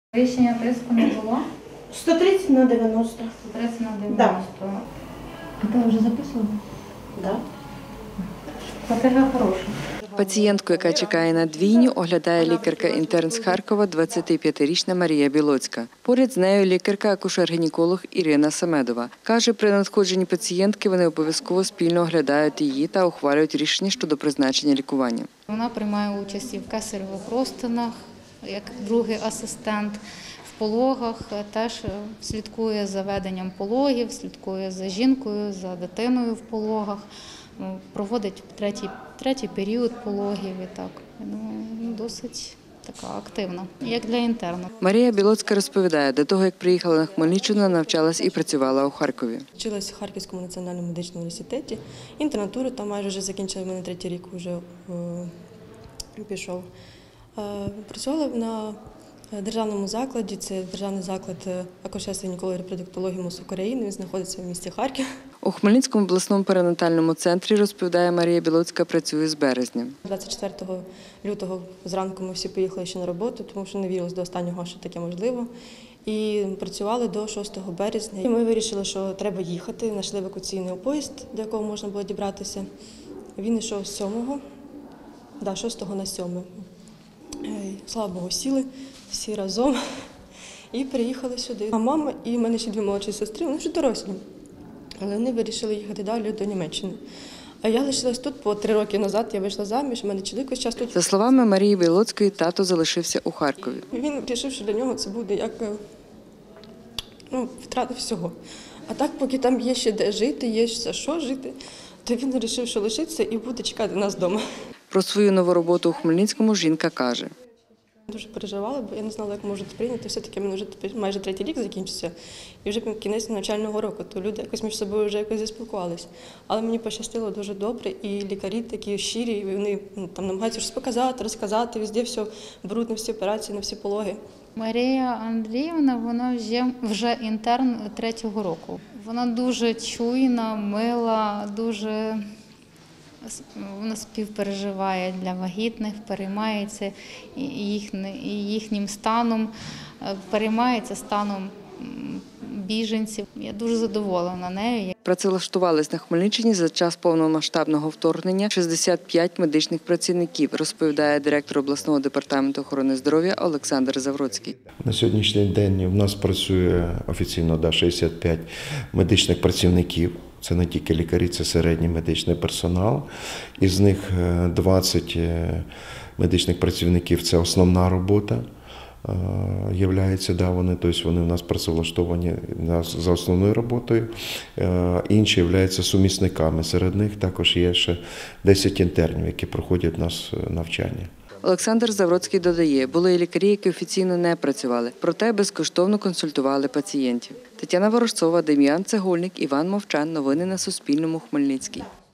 Рішення тиску не було? 130 на 90. 130 на 90. Да. А ти вже записувала? Да. Патега хороша. Пацієнтку, яка чекає на двійню, оглядає лікарка-інтерн з Харкова 25-річна Марія Білоцька. Поряд з нею лікарка-акушер-гінеколог Ірина Самедова. Каже, при надходженні пацієнтки вони обов'язково спільно оглядають її та ухвалюють рішення щодо призначення лікування. Вона приймає участь і в кесаревих розтинах, як другий асистент, в пологах, теж слідкує за веденням пологів, слідкує за жінкою, за дитиною в пологах, проводить третій період пологів і так. Досить така активна, як для інтерну. Марія Білоцька розповідає, до того, як приїхала на Хмельниччину, навчалась і працювала у Харкові. Вчилась в Харківському національному медичному університеті, інтернатуру там майже вже закінчила, в мене 3-й рік вже пішов. Працювала на державному закладі, це державний заклад акушерства, гінекології, репродуктології МОЗ України, він знаходиться в місті Харків. У Хмельницькому обласному перинатальному центрі, розповідає Марія Білоцька, працює з березня. 24 лютого зранку ми всі поїхали ще на роботу, тому що не вірилось до останнього, що таке можливо. І працювали до 6 березня. І ми вирішили, що треба їхати, знайшли евакуаційний поїзд, до якого можна було дібратися. Він йшов з 6 на 7. Слава Богу, сіли всі разом і приїхали сюди. А мама і в мене ще 2 молодші сестри, вони вже дорослі. Але вони вирішили їхати далі до Німеччини. А я лишилась тут, 3 роки назад я вийшла заміж, у мене чоловік весь час тут. За словами Марії Білоцької, тато залишився у Харкові. Він вирішив, що для нього це буде як втрата всього. А так, поки там є ще де жити, є за що жити, то він вирішив, що лишиться і буде чекати нас вдома. Про свою нову роботу у Хмельницькому жінка каже. Дуже переживала, бо я не знала, як можуть прийняти. Все-таки мене вже майже 3-й рік закінчився, і вже кінець навчального року, то люди якось між собою вже якось заспілкувалися. Але мені пощастило дуже добре, і лікарі такі щирі, і вони там намагаються щось показати, розказати, везде все беруть на всі операції, на всі пологи. Марія Андріївна, вона вже інтерн 3-го року. Вона дуже чуйна, мила, вона співпереживає для вагітних, переймається їхнім станом, переймається станом біженців. Я дуже задоволена нею. Працевлаштувались на Хмельниччині за час повномасштабного вторгнення 65 медичних працівників, розповідає директор обласного департаменту охорони здоров'я Олександр Завроцький. На сьогоднішній день в нас працює офіційно 65 медичних працівників. Це не тільки лікарі, це середній медичний персонал. Із них 20 медичних працівників – це основна робота. Вони в нас працевлаштовані за основною роботою, інші являються сумісниками. Серед них також є ще 10 інтернів, які проходять у нас навчання. Олександр Завроцький додає, були і лікарі, які офіційно не працювали, проте безкоштовно консультували пацієнтів. Тетяна Ворожцова, Дем'ян Цегольник, Іван Мовчан. Новини на Суспільному. Хмельницький.